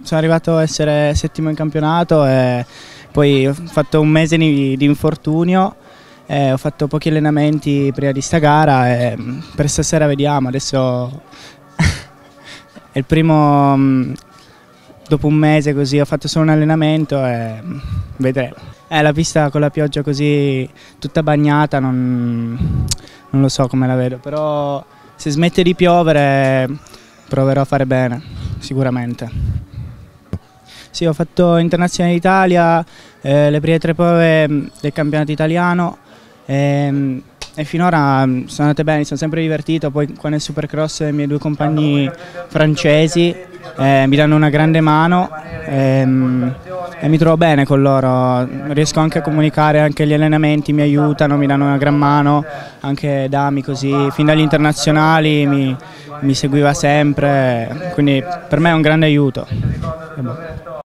sono arrivato a essere settimo in campionato e poi ho fatto un mese di infortunio, ho fatto pochi allenamenti prima di sta gara e per stasera vediamo, adesso è il primo, dopo un mese così ho fatto solo un allenamento e vedremo. La pista con la pioggia così tutta bagnata non lo so come la vedo, però se smette di piovere proverò a fare bene, sicuramente. Sì, ho fatto Internazionale d'Italia, le prime 3 prove del campionato italiano e finora sono andate bene, mi sono sempre divertito. Poi qua nel Supercross i miei 2 compagni francesi mi danno una grande mano e mi trovo bene con loro, riesco anche a comunicare, anche gli allenamenti mi aiutano, mi danno una gran mano, anche Dami così, fin dagli internazionali mi seguiva sempre, quindi per me è un grande aiuto.